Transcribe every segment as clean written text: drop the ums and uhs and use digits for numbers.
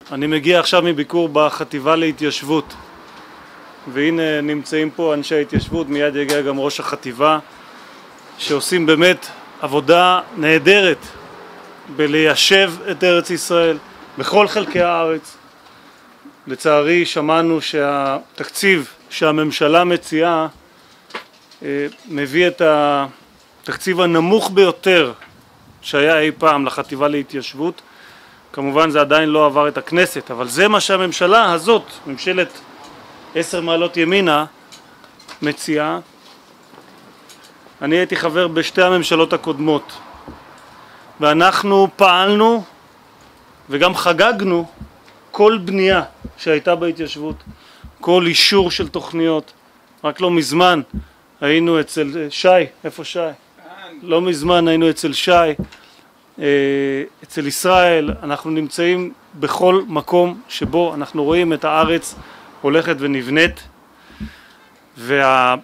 אני מגיע עכשיו מביקור בחטיבה להתיישבות, והנה נמצאים פה אנשי ההתיישבות, מיד יגיע גם ראש החטיבה, שעושים באמת עבודה נהדרת בליישב את ארץ ישראל בכל חלקי הארץ. לצערי שמענו שהתקציב שהממשלה מציעה מביא את התקציב הנמוך ביותר שהיה אי פעם לחטיבה להתיישבות. כמובן זה עדיין לא עבר את הכנסת, אבל זה מה שהממשלה הזאת, ממשלת 10 מעלות ימינה, מציעה. אני הייתי חבר בשתי הממשלות הקודמות, ואנחנו פעלנו וגם חגגנו כל בנייה שהייתה בהתיישבות, כל אישור של תוכניות. רק לא מזמן היינו אצל שי, איפה שי? לא מזמן היינו אצל שי, אצל ישראל. אנחנו נמצאים בכל מקום שבו אנחנו רואים את הארץ הולכת ונבנית, והדבר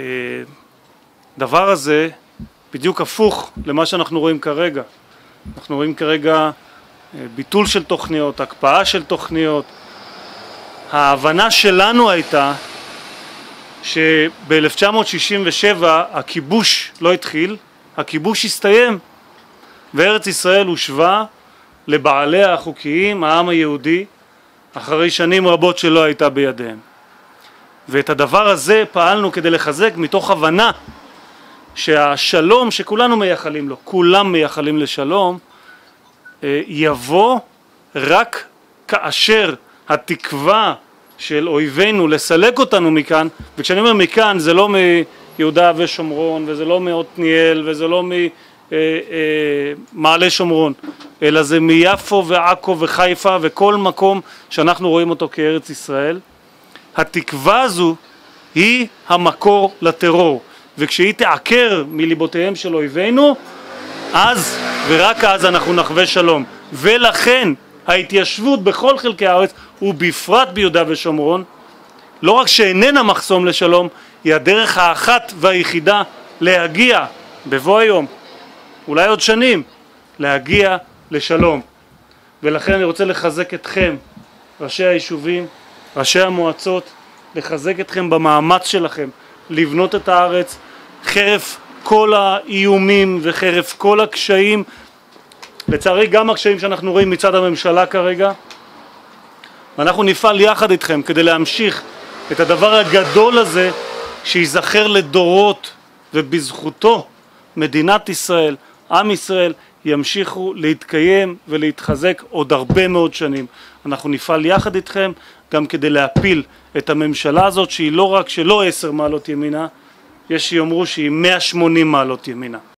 הזה בדיוק הפוך למה שאנחנו רואים כרגע. אנחנו רואים כרגע ביטול של תוכניות, הקפאה של תוכניות. ההבנה שלנו הייתה שב-1967 הכיבוש לא התחיל, הכיבוש הסתיים, וארץ ישראל הושבה לבעליה החוקיים, העם היהודי, אחרי שנים רבות שלא הייתה בידיהם. ואת הדבר הזה פעלנו כדי לחזק מתוך הבנה שהשלום שכולנו מייחלים לו, כולם מייחלים לשלום, יבוא רק כאשר התקווה של אויבינו לסלק אותנו מכאן, וכשאני אומר מכאן זה לא מיהודה ושומרון וזה לא מעתניאל וזה לא ממעלה שומרון, אלא זה מיפו ועכו וחיפה וכל מקום שאנחנו רואים אותו כארץ ישראל. התקווה הזו היא המקור לטרור, וכשהיא תעקר מליבותיהם של אויבינו, אז ורק אז אנחנו נחווה שלום. ולכן ההתיישבות בכל חלקי הארץ ובפרט ביהודה ושומרון לא רק שאיננה מחסום לשלום, היא הדרך האחת והיחידה להגיע בבוא היום, אולי עוד שנים, להגיע לשלום. ולכן אני רוצה לחזק אתכם, ראשי היישובים, ראשי המועצות, לחזק אתכם במאמץ שלכם לבנות את הארץ חרף כל האיומים וחרף כל הקשיים, לצערי גם הקשיים שאנחנו רואים מצד הממשלה כרגע. ואנחנו נפעל יחד איתכם כדי להמשיך את הדבר הגדול הזה שיזכר לדורות, ובזכותו מדינת ישראל, עם ישראל, ימשיכו להתקיים ולהתחזק עוד הרבה מאוד שנים. אנחנו נפעל יחד איתכם גם כדי להפיל את הממשלה הזאת, שהיא לא רק שלא 10 מעלות ימינה, יש שיאמרו שהיא 180 מעלות ימינה.